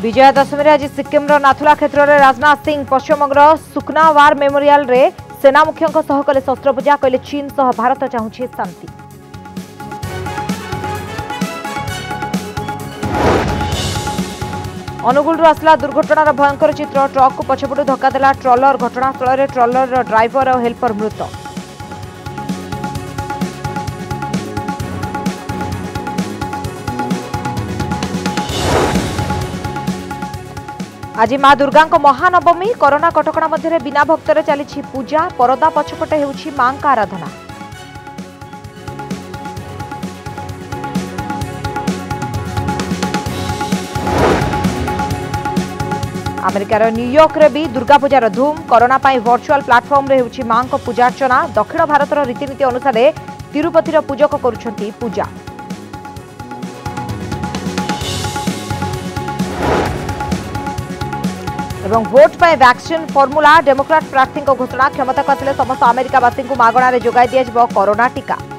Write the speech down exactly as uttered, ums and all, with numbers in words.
विजया दशमी आज सिक्किम नाथुला क्षेत्र में राजनाथ सिंह पश्चिमबंग सुकना वार मेमोरियल रे सेना मुख्यों सह कले शस्त्र पूजा कहले चीन सह भारत चाहूछि शांति। अनुगुल आसला दुर्घटनार भयंकर चित्र ट्रक को पछपटू धक्का देला ट्रलर घटनास्थल में ट्रलर ड्राइवर और हेल्पर मृत। आज मां दुर्गा महानवमी कोरोना कटकणा मध्य बिना भक्तर चली पूजा परदा पछपटे होउछि मां का आराधना। अमेरिकार न्यूयॉर्क रे भी दुर्गा पूजार धूम कोरोना पाई वर्चुअल प्लाटफॉर्म रे होउछि मां को पूजार्चना। दक्षिण भारतर रीतिनीति अनुसार तिरुपतिर पूजक करुछंती पूजा। एवं भोट पर वैक्सीन फॉर्मूला डेमोक्रेट प्रार्थी घोषणा क्षमता को समस्त अमेरिकावासी को मागणारे जोगाई दिया कोरोना टीका।